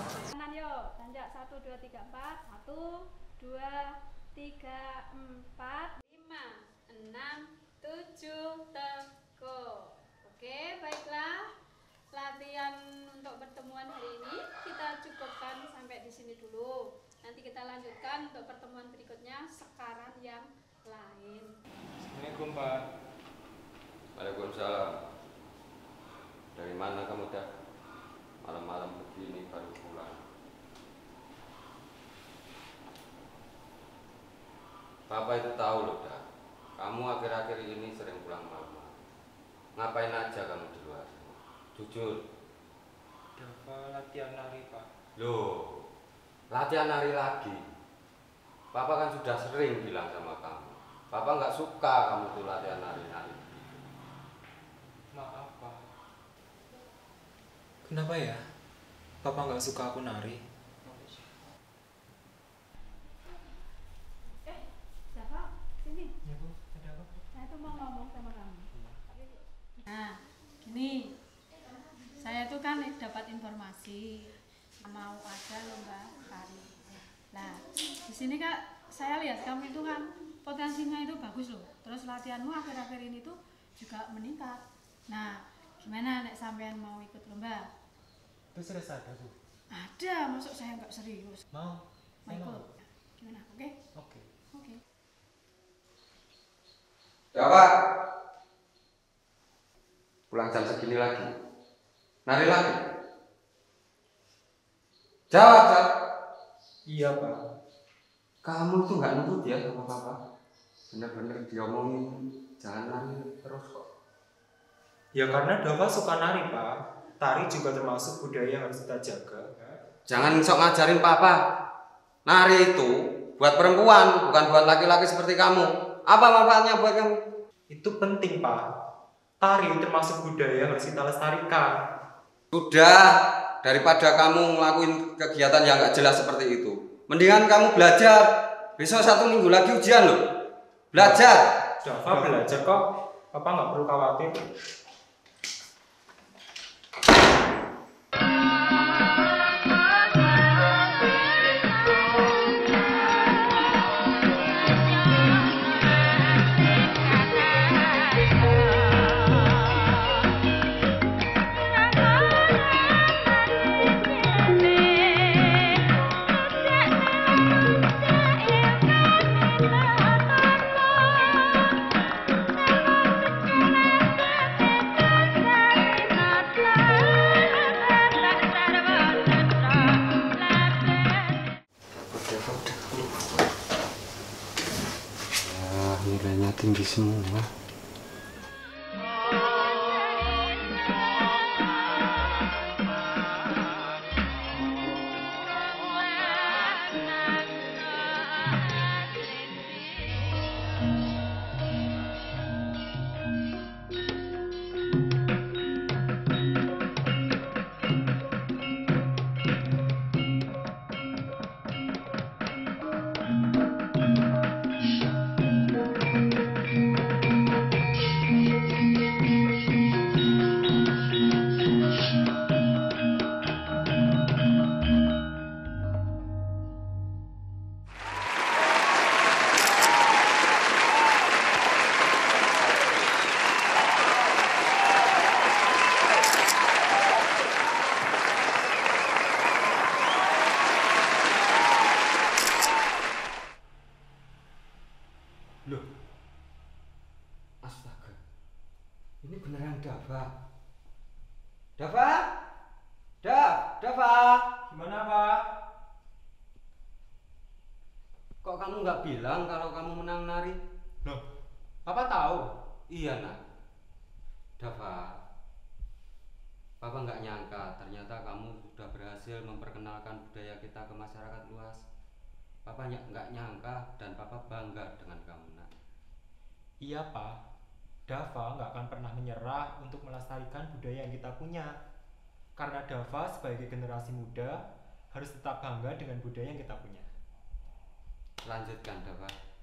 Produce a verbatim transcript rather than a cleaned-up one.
Kanan yuk, tanjak satu dua tiga empat, satu dua tiga empat lima enam tujuh tekuk. Oke, baiklah. Latihan untuk pertemuan hari ini kita cukupkan sampai di sini dulu. Nanti kita lanjutkan untuk pertemuan berikutnya sekarang yang lain. Assalamualaikum Pak. Waalaikumsalam. Dari mana kamu dah? Malam-malam begini baru pulang. Papa itu tahu loh dah. Kamu akhir-akhir ini sering pulang malam. Ngapain aja kamu di luar? Jujur. Dava latihan nari Pak. Loh, latihan nari lagi. Papa kan sudah sering bilang sama kamu. Papa nggak suka kamu tuh latihan nari-nari. Maaf Pak. Kenapa ya? Papa nggak suka aku nari. Eh, Dava, sini. Ya Bu, ada apa? Saya tuh mau ngomong sama kamu. Nah, gini. Saya tuh kan dapat informasi mau ada lomba tari. Nah, di sini Kak, saya lihat kamu itu kan potensinya itu bagus loh. Terus latihanmu akhir-akhir ini tuh juga meningkat. Nah, gimana nek sampean mau ikut lomba? Itu serius ada Bu? Ada, masuk saya nggak serius. Mau? Mau ikut? Gimana? Oke? Oke. Oke. Ya Pak. Pulang jam segini lagi. Nari lagi. Jawab, jawab. Iya Pak. Kamu tuh nggak nurut ya sama Papa. Bener-bener diomongin jangan nari terus kok. Ya karena Dava suka nari Pak. Tari juga termasuk budaya yang harus kita jaga. Jangan sok ngajarin Papa. Nari itu buat perempuan, bukan buat laki-laki seperti kamu. Apa manfaatnya buat kamu? Itu penting Pak. Tari termasuk budaya yang harus kita lestarikan. Sudah, daripada kamu ngelakuin kegiatan yang nggak jelas seperti itu, mendingan kamu belajar. Besok satu minggu lagi ujian loh. Belajar. Dava belajar kok. Papa nggak perlu khawatir. Nilainya tinggi semua. Loh, astaga, ini beneran Dava. Dava, Dav, Dava. Gimana Pak? Kok kamu nggak bilang kalau kamu menang nari? Loh, Papa tahu. Iya nak. Dava, Papa nggak nyangka ternyata kamu sudah berhasil memperkenalkan budaya kita ke masyarakat luas. Papa nggak nyangka dan Papa bangga dengan kamu nak. iya Pak. Dava nggak akan pernah menyerah untuk melestarikan budaya yang kita punya. Karena Dava sebagai generasi muda harus tetap bangga dengan budaya yang kita punya. Lanjutkan Dava.